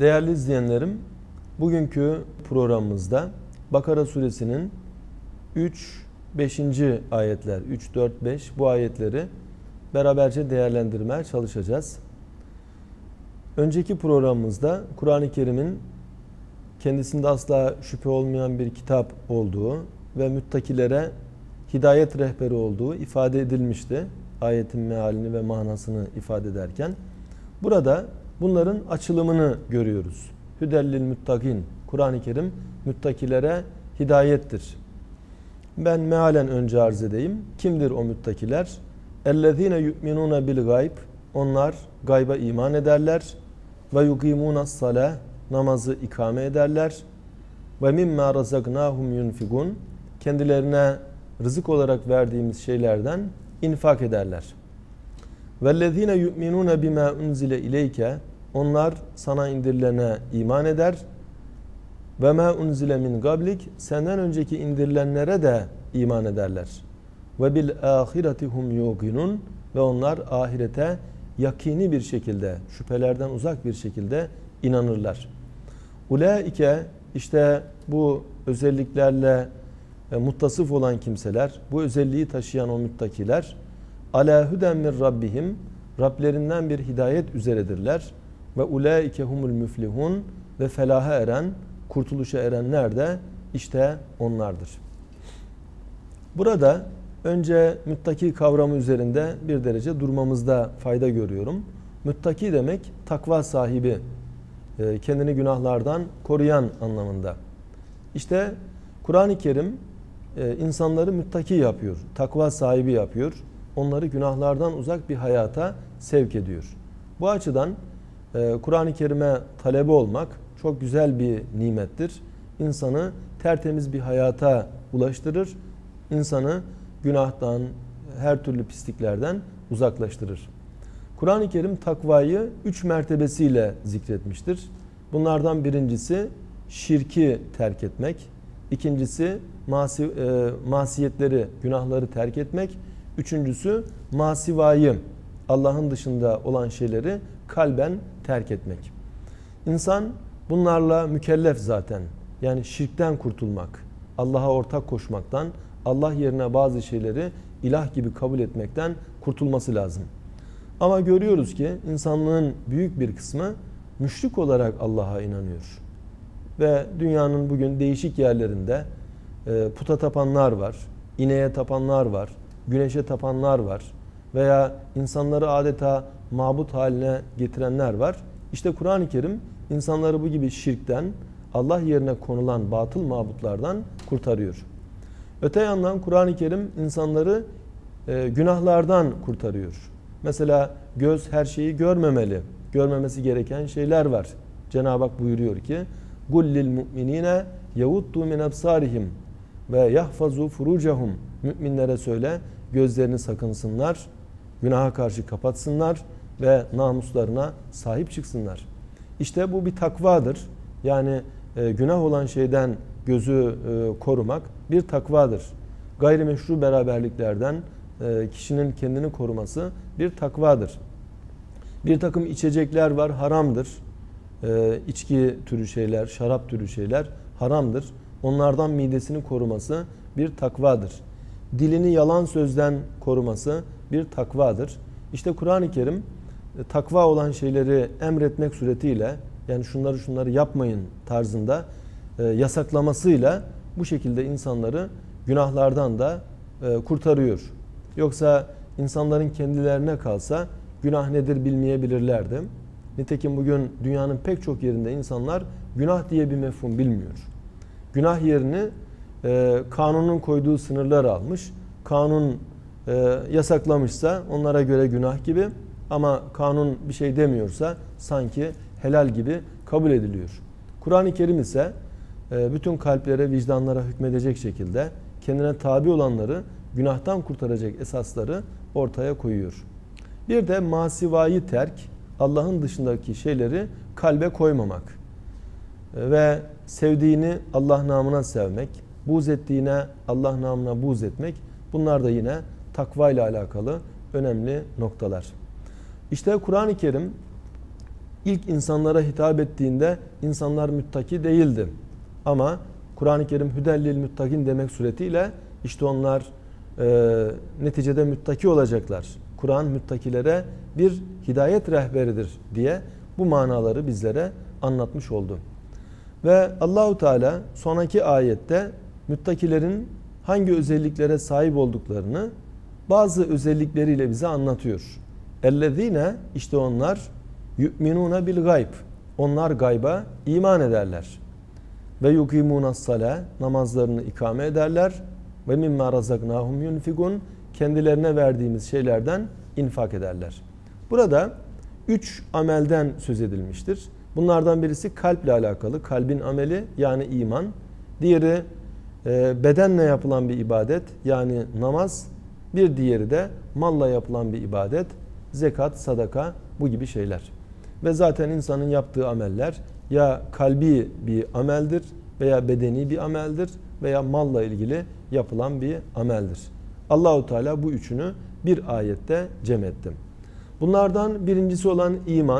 Değerli izleyenlerim, bugünkü programımızda Bakara suresinin 3, 5. ayetler, 3, 4, 5 bu ayetleri beraberce değerlendirmeye çalışacağız. Önceki programımızda Kur'an-ı Kerim'in kendisinde asla şüphe olmayan bir kitap olduğu ve müttakilere hidayet rehberi olduğu ifade edilmişti. Ayetin mealini ve manasını ifade ederken. Burada bunların açılımını görüyoruz. Hüdellil muttakin. Kur'an-ı Kerim müttakilere hidayettir. Ben mealen önce arz edeyim. Kimdir o müttakiler? اَلَّذ۪ينَ يُؤْمِنُونَ بِالْغَيْبِ Onlar gayba iman ederler. وَيُقِيمُونَ الصَّلَاةِ Namazı ikame ederler. وَمِمَّا رَزَقْنَاهُمْ يُنْفِقُونَ Kendilerine rızık olarak verdiğimiz şeylerden infak ederler. وَالَّذ۪ينَ يُؤْمِنُونَ بِمَا اُنْزِلَ اِلَيْكَ Onlar sana indirilene iman eder. وَمَا اُنْزِلَ مِنْ قَبْلِكَ Senden önceki indirilenlere de iman ederler. وَبِالْآخِرَةِ هُمْ يُوقِنُونَ Ve onlar ahirete yakini bir şekilde, şüphelerden uzak bir şekilde inanırlar. Ulaike işte bu özelliklerle muttasıf olan kimseler, bu özelliği taşıyan o müttakiler, alâ huden min rabbihim, Rablerinden bir hidayet üzeredirler. Ve ulaike humul müflihun ve felaha eren, kurtuluşa erenler de işte onlardır. Burada önce müttaki kavramı üzerinde bir derece durmamızda fayda görüyorum. Müttaki demek takva sahibi, kendini günahlardan koruyan anlamında. İşte Kur'an-ı Kerim insanları müttaki yapıyor, takva sahibi yapıyor. Onları günahlardan uzak bir hayata sevk ediyor. Bu açıdan Kur'an-ı Kerim'e talebe olmak çok güzel bir nimettir. İnsanı tertemiz bir hayata ulaştırır. İnsanı günahtan, her türlü pisliklerden uzaklaştırır. Kur'an-ı Kerim takvayı 3 mertebesiyle zikretmiştir. Bunlardan birincisi şirki terk etmek. İkincisi masiyetleri, günahları terk etmek. Üçüncüsü masivayı, Allah'ın dışında olan şeyleri kalben terk etmek. İnsan bunlarla mükellef zaten. Yani şirkten kurtulmak, Allah'a ortak koşmaktan, Allah yerine bazı şeyleri ilah gibi kabul etmekten kurtulması lazım. Ama görüyoruz ki insanlığın büyük bir kısmı müşrik olarak Allah'a inanıyor. Ve dünyanın bugün değişik yerlerinde puta tapanlar var, ineğe tapanlar var, güneşe tapanlar var veya insanları adeta mabut haline getirenler var. İşte Kur'an-ı Kerim insanları bu gibi şirkten, Allah yerine konulan batıl mabutlardan kurtarıyor. Öte yandan Kur'an-ı Kerim insanları günahlardan kurtarıyor. Mesela göz her şeyi görmemeli. Görmemesi gereken şeyler var. Cenab-ı Hak buyuruyor ki: "Kul lil mu'minine yaguddu min absarihim ve yahfazu furucahum." Müminlere söyle, gözlerini sakınsınlar, günaha karşı kapatsınlar ve namuslarına sahip çıksınlar. İşte bu bir takvadır. Yani günah olan şeyden gözü korumak bir takvadır. Gayrimeşru beraberliklerden kişinin kendini koruması bir takvadır. Bir takım içecekler var, haramdır. İçki türü şeyler, şarap türü şeyler haramdır. Onlardan midesini koruması bir takvadır. Dilini yalan sözden koruması bir takvadır. İşte Kur'an-ı Kerim takva olan şeyleri emretmek suretiyle, yani şunları yapmayın tarzında yasaklamasıyla bu şekilde insanları günahlardan da kurtarıyor. Yoksa insanların kendilerine kalsa günah nedir bilmeyebilirlerdi. Nitekim bugün dünyanın pek çok yerinde insanlar günah diye bir mefhum bilmiyor. Günah yerini kanunun koyduğu sınırlar almış. Kanun yasaklamışsa onlara göre günah gibi, ama kanun bir şey demiyorsa sanki helal gibi kabul ediliyor. Kur'an-ı Kerim ise bütün kalplere, vicdanlara hükmedecek şekilde kendine tabi olanları günahtan kurtaracak esasları ortaya koyuyor. Bir de masivayı terk, Allah'ın dışındaki şeyleri kalbe koymamak ve sevdiğini Allah namına sevmek, buğz ettiğine Allah namına buğz etmek, bunlar da yine takva ile alakalı önemli noktalar. İşte Kur'an-ı Kerim ilk insanlara hitap ettiğinde insanlar müttaki değildi. Ama Kur'an-ı Kerim hüdellil müttakin demek suretiyle işte onlar neticede müttaki olacaklar. Kur'an müttakilere bir hidayet rehberidir diye bu manaları bizlere anlatmış oldu. Ve Allahu Teala sonraki ayette müttakilerin hangi özelliklere sahip olduklarını bazı özellikleriyle bize anlatıyor. Ellezine, işte onlar yu'minuna bil gayb. Onlar gayba iman ederler. Ve yukimunas sala, namazlarını ikame ederler. Ve mimma razaknahum yunfikun, kendilerine verdiğimiz şeylerden infak ederler. Burada 3 amelden söz edilmiştir. Bunlardan birisi kalple alakalı, kalbin ameli yani iman. Diğeri bedenle yapılan bir ibadet yani namaz. Bir diğeri de malla yapılan bir ibadet, zekat, sadaka, bu gibi şeyler. Ve zaten insanın yaptığı ameller ya kalbi bir ameldir veya bedeni bir ameldir veya malla ilgili yapılan bir ameldir. Allahu Teala bu üçünü bir ayette cem etti. Bunlardan birincisi olan iman,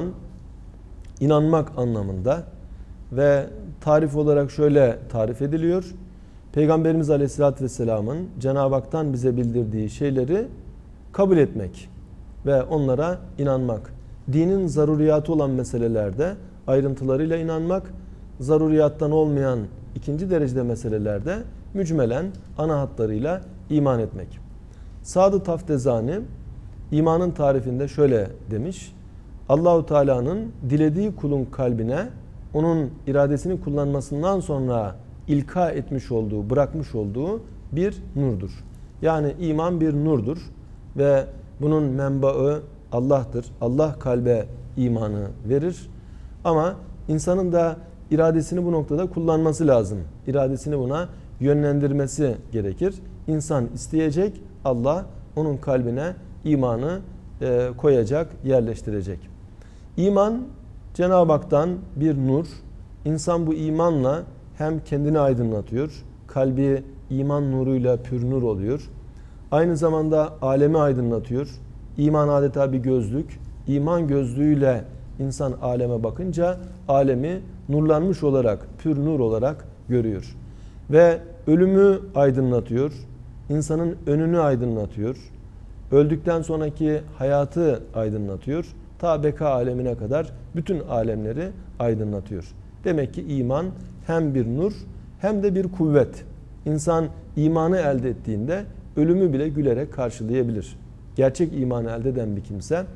inanmak anlamında ve tarif olarak şöyle tarif ediliyor. Peygamberimiz Aleyhisselatü Vesselam'ın Cenab-ı Hak'tan bize bildirdiği şeyleri kabul etmek ve onlara inanmak. Dinin zaruriyatı olan meselelerde ayrıntılarıyla inanmak, zaruriyattan olmayan ikinci derecede meselelerde mücmelen ana hatlarıyla iman etmek. Sadı Taftezani imanın tarifinde şöyle demiş: Allahu Teala'nın dilediği kulun kalbine onun iradesini kullanmasından sonra ilka etmiş olduğu, bırakmış olduğu bir nurdur. Yani iman bir nurdur ve bunun menbaı Allah'tır. Allah kalbe imanı verir. Ama insanın da iradesini bu noktada kullanması lazım. İradesini buna yönlendirmesi gerekir. İnsan isteyecek, Allah onun kalbine imanı koyacak, yerleştirecek. İman Cenab-ı Hak'tan bir nur. İnsan bu imanla hem kendini aydınlatıyor, kalbi iman nuruyla pür nur oluyor. Aynı zamanda alemi aydınlatıyor. İman adeta bir gözlük. İman gözlüğüyle insan aleme bakınca alemi nurlanmış olarak, pür nur olarak görüyor. Ve ölümü aydınlatıyor. İnsanın önünü aydınlatıyor. Öldükten sonraki hayatı aydınlatıyor. Ta beka alemine kadar bütün alemleri aydınlatıyor. Demek ki iman hem bir nur hem de bir kuvvet. İnsan imanı elde ettiğinde ölümü bile gülerek karşılayabilir. Gerçek imanı elde eden bir kimse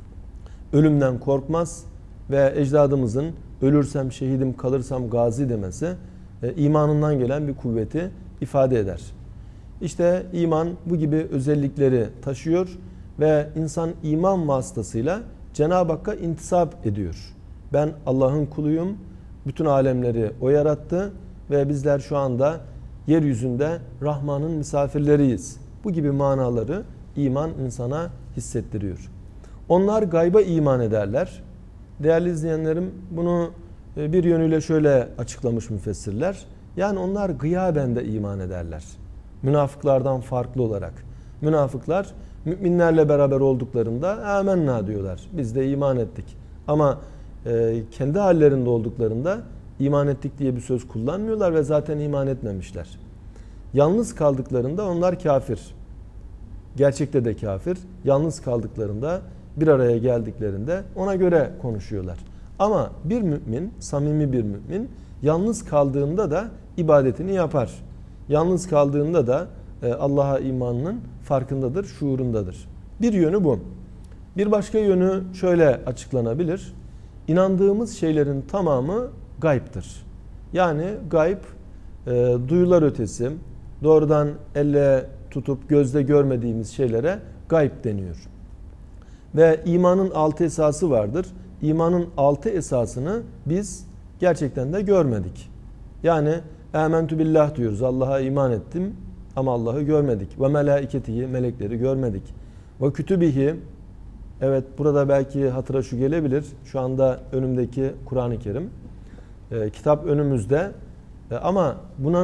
ölümden korkmaz ve ecdadımızın ölürsem şehidim kalırsam gazi demesi imanından gelen bir kuvveti ifade eder. İşte iman bu gibi özellikleri taşıyor ve insan iman vasıtasıyla Cenab-ı Hakk'a intisap ediyor. Ben Allah'ın kuluyum, bütün alemleri O yarattı ve bizler şu anda yeryüzünde Rahman'ın misafirleriyiz. Bu gibi manaları iman insana hissettiriyor. Onlar gayba iman ederler. Değerli izleyenlerim, bunu bir yönüyle şöyle açıklamış müfessirler. Yani onlar gıyaben de iman ederler. Münafıklardan farklı olarak. Münafıklar müminlerle beraber olduklarında amenna diyorlar. Biz de iman ettik. Ama kendi hallerinde olduklarında iman ettik diye bir söz kullanmıyorlar ve zaten iman etmemişler. Yalnız kaldıklarında onlar kafir. Gerçekte de kafir. Yalnız kaldıklarında, bir araya geldiklerinde ona göre konuşuyorlar. Ama bir mümin, samimi bir mümin yalnız kaldığında da ibadetini yapar. Yalnız kaldığında da Allah'a imanının farkındadır, şuurundadır. Bir yönü bu. Bir başka yönü şöyle açıklanabilir. İnandığımız şeylerin tamamı gayb'tır. Yani gayb duyular ötesi, doğrudan elle tutup gözle görmediğimiz şeylere gayb deniyor. Ve imanın 6 esası vardır. İmanın 6 esasını biz gerçekten de görmedik. Yani âmentü billah diyoruz. Allah'a iman ettim ama Allah'ı görmedik. Ve melâiketihi, melekleri görmedik. Ve kütübihi, evet burada belki hatıra şu gelebilir. Şu anda önümdeki Kur'an-ı Kerim. Kitap önümüzde. Ama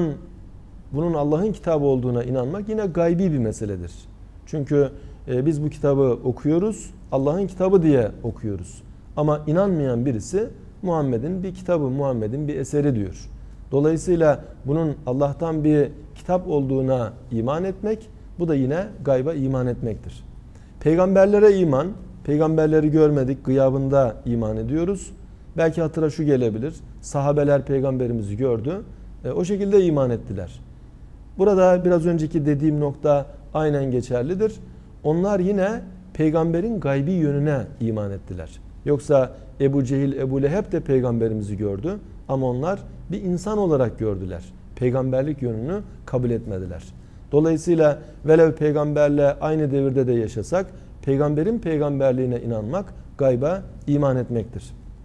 bunun Allah'ın kitabı olduğuna inanmak yine gaybi bir meseledir. Çünkü biz bu kitabı okuyoruz. Allah'ın kitabı diye okuyoruz. Ama inanmayan birisi Muhammed'in bir kitabı, Muhammed'in bir eseri diyor. Dolayısıyla bunun Allah'tan bir kitap olduğuna iman etmek, bu da yine gayba iman etmektir. Peygamberlere iman, peygamberleri görmedik, gıyabında iman ediyoruz. Belki hatıra şu gelebilir, sahabeler peygamberimizi gördü, o şekilde iman ettiler. Burada biraz önceki dediğim nokta aynen geçerlidir. Onlar yine peygamberin gaybi yönüne iman ettiler. Yoksa Ebu Cehil, Ebu Leheb de peygamberimizi gördü ama onlar bir insan olarak gördüler. Peygamberlik yönünü kabul etmediler. Dolayısıyla velev peygamberle aynı devirde de yaşasak, peygamberin peygamberliğine inanmak gayba iman etmektir.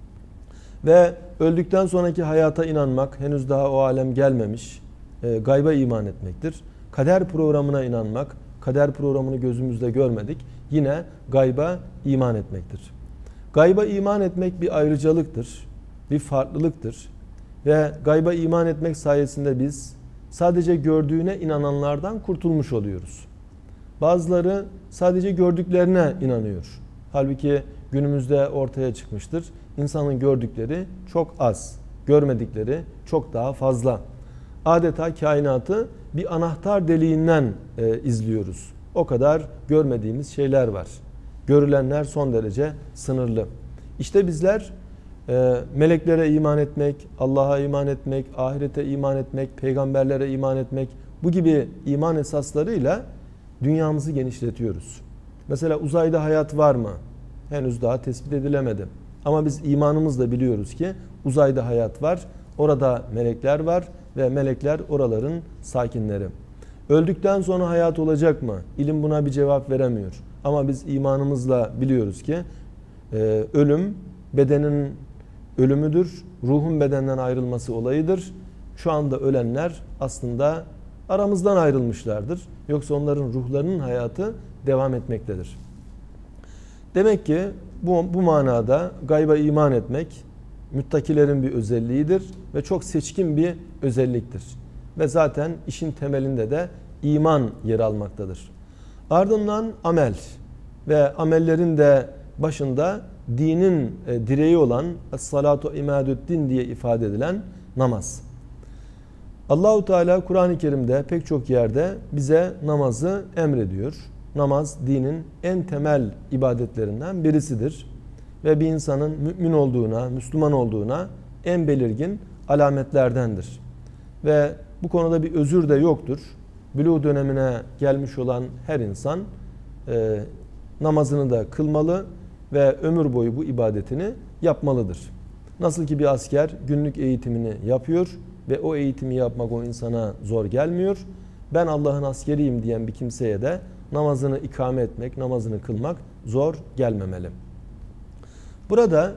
Ve öldükten sonraki hayata inanmak, henüz daha o alem gelmemiş, gayba iman etmektir. Kader programına inanmak, kader programını gözümüzde görmedik, yine gayba iman etmektir. Gayba iman etmek bir ayrıcalıktır, bir farklılıktır. Ve gayba iman etmek sayesinde biz sadece gördüğüne inananlardan kurtulmuş oluyoruz. Bazıları sadece gördüklerine inanıyor. Halbuki günümüzde ortaya çıkmıştır. İnsanın gördükleri çok az, görmedikleri çok daha fazla. Adeta kainatı bir anahtar deliğinden izliyoruz. O kadar görmediğimiz şeyler var. Görülenler son derece sınırlı. İşte bizler meleklere iman etmek, Allah'a iman etmek, ahirete iman etmek, peygamberlere iman etmek, bu gibi iman esaslarıyla dünyamızı genişletiyoruz. Mesela uzayda hayat var mı? Henüz daha tespit edilemedi. Ama biz imanımızla biliyoruz ki uzayda hayat var, orada melekler var ve melekler oraların sakinleri. Öldükten sonra hayat olacak mı? İlim buna bir cevap veremiyor. Ama biz imanımızla biliyoruz ki ölüm bedenin ölümüdür, ruhun bedenden ayrılması olayıdır. Şu anda ölenler aslında aramızdan ayrılmışlardır. Yoksa onların ruhlarının hayatı devam etmektedir. Demek ki bu manada gayba iman etmek müttakilerin bir özelliğidir ve çok seçkin bir özelliktir. Ve zaten işin temelinde de iman yer almaktadır. Ardından amel ve amellerin de başında dinin direği olan es-salatu imadü'd-din diye ifade edilen namaz. Allahu Teala Kur'an-ı Kerim'de pek çok yerde bize namazı emrediyor. Namaz dinin en temel ibadetlerinden birisidir. Ve bir insanın mümin olduğuna, Müslüman olduğuna en belirgin alametlerdendir. Ve bu konuda bir özür de yoktur. Buluğ dönemine gelmiş olan her insan namazını da kılmalı ve ömür boyu bu ibadetini yapmalıdır. Nasıl ki bir asker günlük eğitimini yapıyor ve o eğitimi yapmak o insana zor gelmiyor. Ben Allah'ın askeriyim diyen bir kimseye de namazını ikame etmek, namazını kılmak zor gelmemeli. Burada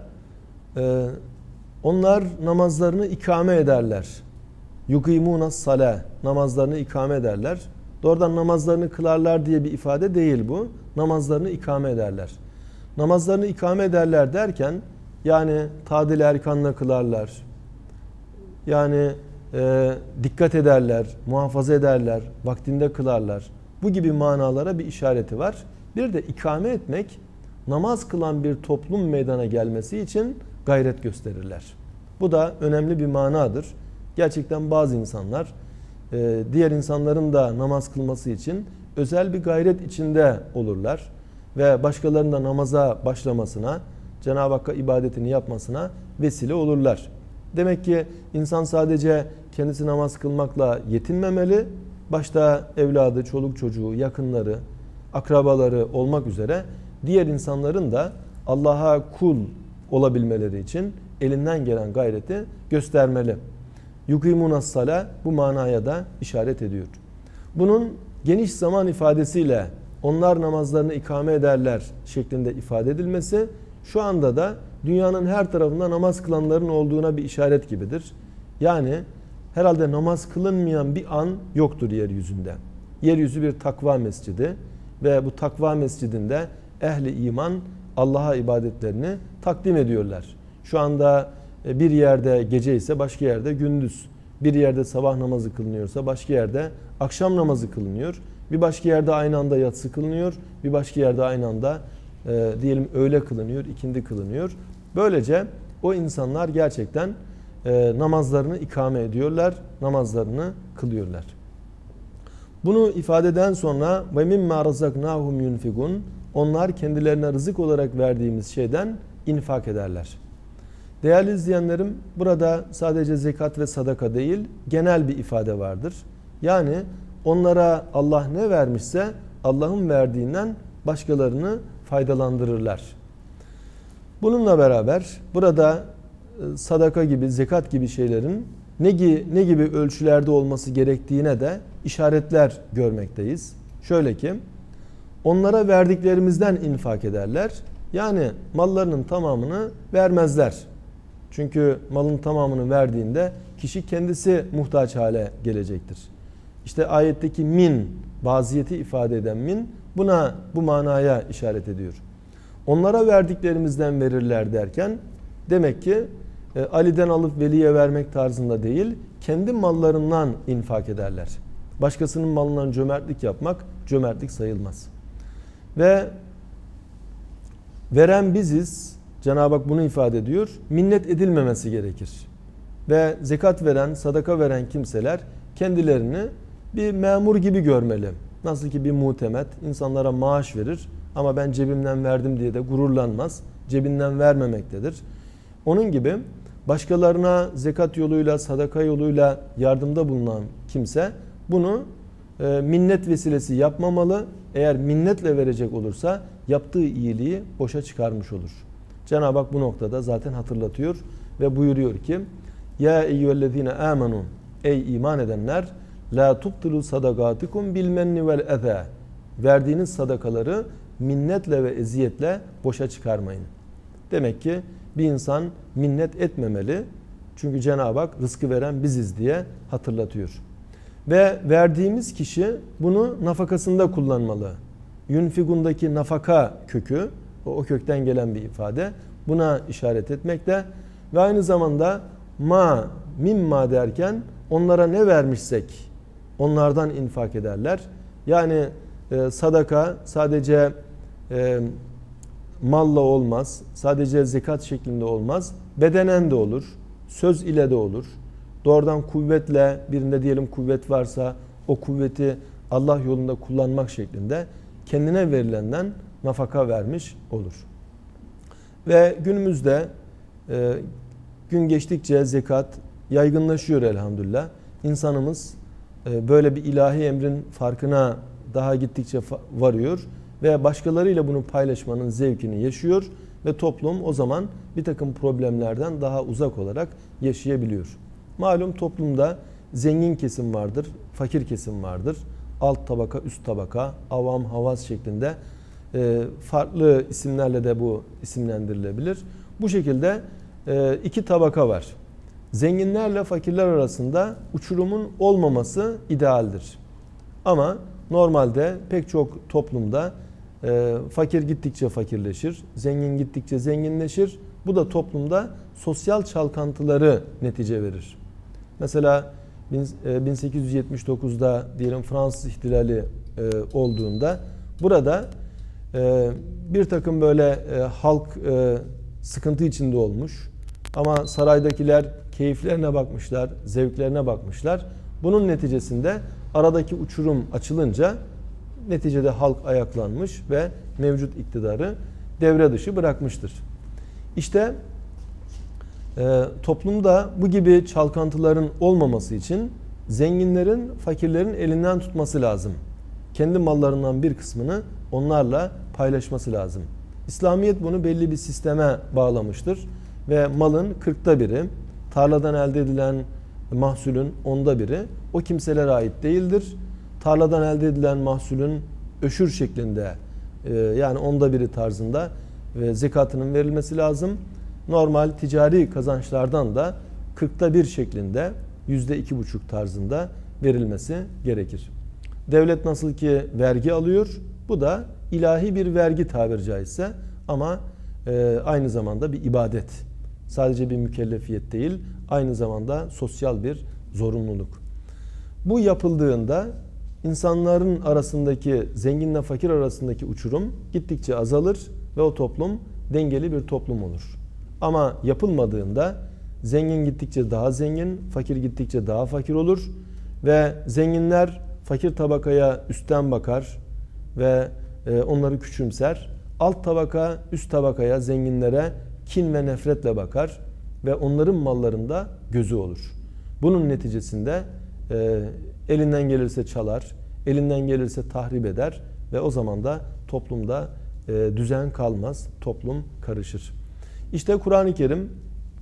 onlar namazlarını ikame ederler. Yukimûnas salâh, namazlarını ikame ederler. Doğrudan namazlarını kılarlar diye bir ifade değil bu. Namazlarını ikame ederler. Namazlarını ikame ederler derken yani tadil erkanla kılarlar. Yani dikkat ederler, muhafaza ederler, vaktinde kılarlar. Bu gibi manalara bir işareti var. Bir de ikame etmek, namaz kılan bir toplum meydana gelmesi için gayret gösterirler. Bu da önemli bir manadır. Gerçekten bazı insanlar diğer insanların da namaz kılması için özel bir gayret içinde olurlar. Ve başkalarının da namaza başlamasına, Cenab-ı Hakk'a ibadetini yapmasına vesile olurlar. Demek ki insan sadece kendisi namaz kılmakla yetinmemeli. Başta evladı, çoluk çocuğu, yakınları, akrabaları olmak üzere diğer insanların da Allah'a kul olabilmeleri için elinden gelen gayreti göstermeli. Yukîmûnas salâh bu manaya da işaret ediyor. Bunun geniş zaman ifadesiyle onlar namazlarını ikame ederler şeklinde ifade edilmesi şu anda da dünyanın her tarafında namaz kılanların olduğuna bir işaret gibidir. Yani herhalde namaz kılınmayan bir an yoktur yeryüzünde. Yeryüzü bir takva mescidi ve bu takva mescidinde ehli iman Allah'a ibadetlerini takdim ediyorlar. Şu anda bir yerde gece ise başka yerde gündüz. Bir yerde sabah namazı kılınıyorsa başka yerde akşam namazı kılınıyor. Bir başka yerde aynı anda yatsı kılınıyor. Bir başka yerde aynı anda diyelim öğle kılınıyor, ikindi kılınıyor. Böylece o insanlar gerçekten namazlarını ikame ediyorlar, namazlarını kılıyorlar. Bunu ifadeden sonra ve mimma razaknahum yunfikun, onlar kendilerine rızık olarak verdiğimiz şeyden infak ederler. Değerli izleyenlerim, burada sadece zekat ve sadaka değil, genel bir ifade vardır. Yani onlara Allah ne vermişse Allah'ın verdiğinden başkalarını faydalandırırlar. Bununla beraber burada sadaka gibi, zekat gibi şeylerin ne gibi ölçülerde olması gerektiğine de işaretler görmekteyiz. Şöyle ki, onlara verdiklerimizden infak ederler. Yani mallarının tamamını vermezler. Çünkü malın tamamını verdiğinde kişi kendisi muhtaç hale gelecektir. İşte ayetteki min, baziyeti ifade eden min, bu manaya işaret ediyor. Onlara verdiklerimizden verirler derken, demek ki Ali'den alıp Veli'ye vermek tarzında değil, kendi mallarından infak ederler. Başkasının malından cömertlik yapmak cömertlik sayılmaz. Ve veren biziz, Cenab-ı Hak bunu ifade ediyor, minnet edilmemesi gerekir. Ve zekat veren, sadaka veren kimseler kendilerini bir memur gibi görmeli. Nasıl ki bir muhtemet insanlara maaş verir ama ben cebimden verdim diye de gururlanmaz, cebinden vermemektedir. Onun gibi başkalarına zekat yoluyla, sadaka yoluyla yardımda bulunan kimse bunu minnet vesilesi yapmamalı. Eğer minnetle verecek olursa yaptığı iyiliği boşa çıkarmış olur. Cenab-ı Hak bu noktada zaten hatırlatıyor ve buyuruyor ki: Ya eyyühellezine amenu, ey iman edenler, la tubtilu sadakatikum bil menni vel eza. Verdiğiniz sadakaları minnetle ve eziyetle boşa çıkarmayın. Demek ki bir insan minnet etmemeli. Çünkü Cenab-ı Hak rızkı veren biziz diye hatırlatıyor. Ve verdiğimiz kişi bunu nafakasında kullanmalı. Yunfigundaki nafaka kökü, o kökten gelen bir ifade, buna işaret etmekte. Ve aynı zamanda mimma derken onlara ne vermişsek onlardan infak ederler. Yani sadaka sadece malla olmaz, sadece zekat şeklinde olmaz, bedenen de olur, söz ile de olur. Doğrudan kuvvetle, birinde diyelim kuvvet varsa o kuvveti Allah yolunda kullanmak şeklinde kendine verilenden nafaka vermiş olur. Ve günümüzde gün geçtikçe zekat yaygınlaşıyor elhamdülillah. İnsanımız böyle bir ilahi emrin farkına daha gittikçe varıyor ve başkalarıyla bunu paylaşmanın zevkini yaşıyor ve toplum o zaman bir takım problemlerden daha uzak olarak yaşayabiliyor. Malum toplumda zengin kesim vardır, fakir kesim vardır. Alt tabaka, üst tabaka, avam, havas şeklinde farklı isimlerle de bu isimlendirilebilir. Bu şekilde iki tabaka var. Zenginlerle fakirler arasında uçurumun olmaması idealdir. Ama normalde pek çok toplumda fakir gittikçe fakirleşir, zengin gittikçe zenginleşir. Bu da toplumda sosyal çalkantıları netice verir. Mesela 1879'da diyelim Fransız ihtilali olduğunda burada bir takım böyle halk sıkıntı içinde olmuş. Ama saraydakiler keyiflerine bakmışlar, zevklerine bakmışlar. Bunun neticesinde aradaki uçurum açılınca neticede halk ayaklanmış ve mevcut iktidarı devre dışı bırakmıştır. İşte toplumda bu gibi çalkantıların olmaması için zenginlerin fakirlerin elinden tutması lazım. Kendi mallarından bir kısmını onlarla paylaşması lazım. İslamiyet bunu belli bir sisteme bağlamıştır ve malın 1/40'ı, tarladan elde edilen mahsulün 1/10'ı o kimselere ait değildir. Tarladan elde edilen mahsulün öşür şeklinde yani 1/10 tarzında zekatının verilmesi lazım. Normal ticari kazançlardan da 1/40 şeklinde %2,5 tarzında verilmesi gerekir. Devlet nasıl ki vergi alıyor, bu da ilahi bir vergi tabiri caizse ama aynı zamanda bir ibadet. Sadece bir mükellefiyet değil, aynı zamanda sosyal bir zorunluluk. Bu yapıldığında insanların arasındaki, zenginle fakir arasındaki uçurum gittikçe azalır ve o toplum dengeli bir toplum olur. Ama yapılmadığında zengin gittikçe daha zengin, fakir gittikçe daha fakir olur ve zenginler fakir tabakaya üstten bakar ve onları küçümser. Alt tabaka üst tabakaya, zenginlere kin ve nefretle bakar ve onların mallarında gözü olur. Bunun neticesinde elinden gelirse çalar, elinden gelirse tahrip eder ve o zaman da toplumda düzen kalmaz, toplum karışır. İşte Kur'an-ı Kerim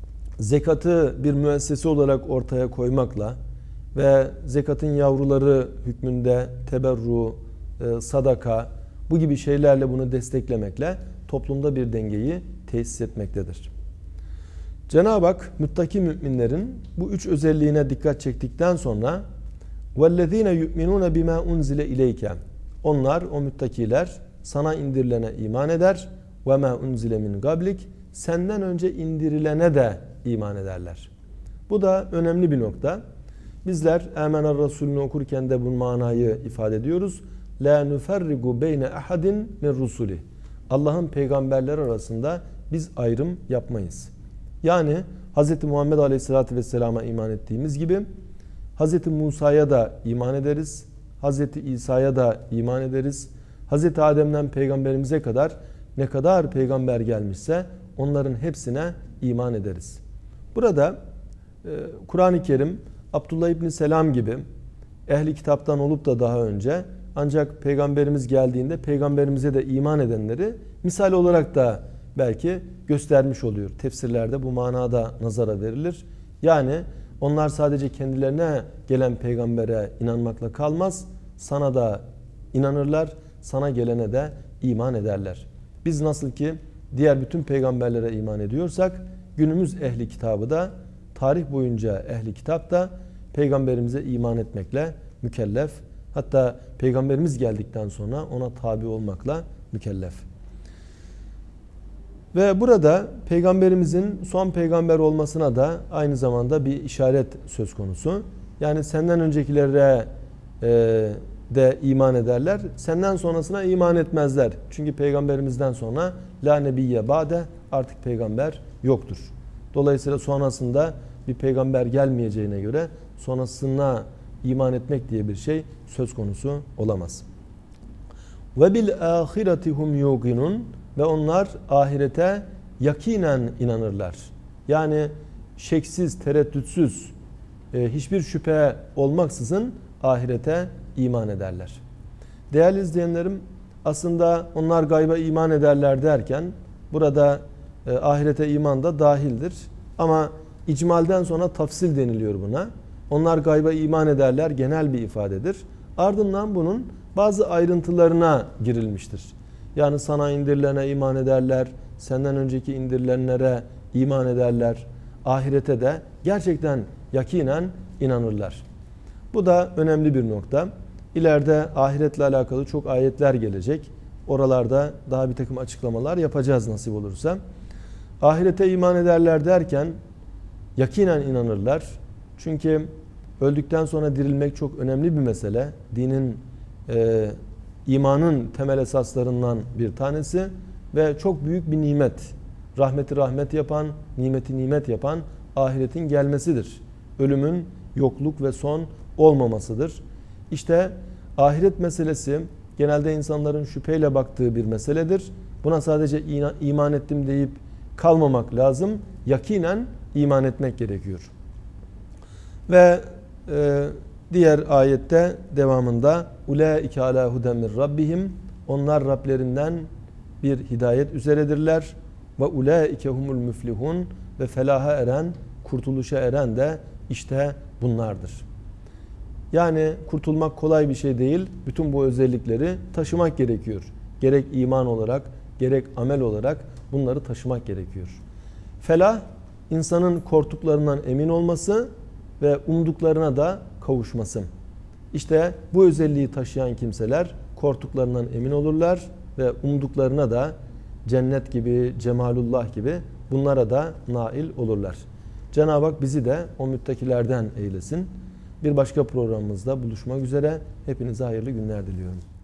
zekatı bir müessese olarak ortaya koymakla ve zekatın yavruları hükmünde teberru, sadaka bu gibi şeylerle bunu desteklemekle toplumda bir dengeyi tesis etmektedir. Cenab-ı Hak müttaki müminlerin bu üç özelliğine dikkat çektikten sonra وَالَّذ۪ينَ يُؤْمِنُونَ بِمَا اُنْزِلَ اِلَيْكَ Onlar, o müttakiler sana indirilene iman eder وَمَا اُنْزِلَ مِنْ قَبْلِكَ Senden önce indirilene de iman ederler. Bu da önemli bir nokta. Bizler Âmener Resulü'nü okurken de bu manayı ifade ediyoruz. لَا نُفَرِّقُ بَيْنَ اَحَدٍ مِنْ رُسُولِهِ Allah'ın peygamberler arasında biz ayrım yapmayız. Yani Hz. Muhammed Aleyhisselatü Vesselam'a iman ettiğimiz gibi Hz. Musa'ya da iman ederiz. Hz. İsa'ya da iman ederiz. Hz. Adem'den peygamberimize kadar ne kadar peygamber gelmişse onların hepsine iman ederiz. Burada Kur'an-ı Kerim Abdullah İbni Selam gibi ehli kitaptan olup da daha önce ancak peygamberimiz geldiğinde peygamberimize de iman edenleri misal olarak da belki göstermiş oluyor. Tefsirlerde bu manada nazara verilir. Yani onlar sadece kendilerine gelen peygambere inanmakla kalmaz, sana da inanırlar, sana gelene de iman ederler. Biz nasıl ki diğer bütün peygamberlere iman ediyorsak, günümüz ehli kitabı da, tarih boyunca ehli kitap da peygamberimize iman etmekle mükellef. Hatta peygamberimiz geldikten sonra ona tabi olmakla mükellef. Ve burada peygamberimizin son peygamber olmasına da aynı zamanda bir işaret söz konusu. Yani senden öncekilere de iman ederler. Senden sonrasına iman etmezler. Çünkü peygamberimizden sonra la nebiyye ba'de artık peygamber yoktur. Dolayısıyla sonrasında bir peygamber gelmeyeceğine göre sonrasına iman etmek diye bir şey söz konusu olamaz. Ve bil ahireti hum yuqinun ve onlar ahirete yakinen inanırlar. Yani şeksiz, tereddütsüz, hiçbir şüphe olmaksızın ahirete iman ederler. Değerli izleyenlerim, aslında onlar gayba iman ederler derken burada ahirete iman da dahildir. Ama icmalden sonra tafsil deniliyor buna. Onlar gayba iman ederler genel bir ifadedir. Ardından bunun bazı ayrıntılarına girilmiştir. Yani sana indirilene iman ederler, senden önceki indirilenlere iman ederler. Ahirete de gerçekten yakinen inanırlar. Bu da önemli bir nokta. İleride ahiretle alakalı çok ayetler gelecek. Oralarda daha bir takım açıklamalar yapacağız nasip olursa. Ahirete iman ederler derken yakinen inanırlar. Çünkü öldükten sonra dirilmek çok önemli bir mesele. Dinin, imanın temel esaslarından bir tanesi ve çok büyük bir nimet. Rahmeti rahmet yapan, nimeti nimet yapan ahiretin gelmesidir. Ölümün yokluk ve son olmamasıdır. İşte ahiret meselesi genelde insanların şüpheyle baktığı bir meseledir. Buna sadece iman ettim deyip kalmamak lazım. Yakinen iman etmek gerekiyor. Ve diğer ayette devamında ulaike ala huden min rabbihim onlar Rablerinden bir hidayet üzeredirler ve ulaike humul müflihun ve felaha eren, kurtuluşa eren de işte bunlardır. Yani kurtulmak kolay bir şey değil. Bütün bu özellikleri taşımak gerekiyor. Gerek iman olarak, gerek amel olarak bunları taşımak gerekiyor. Felah, insanın korktuklarından emin olması ve umduklarına da kavuşması. İşte bu özelliği taşıyan kimseler korktuklarından emin olurlar ve umduklarına da cennet gibi, cemalullah gibi bunlara da nail olurlar. Cenab-ı Hak bizi de o müttakilerden eylesin. Bir başka programımızda buluşmak üzere. Hepinize hayırlı günler diliyorum.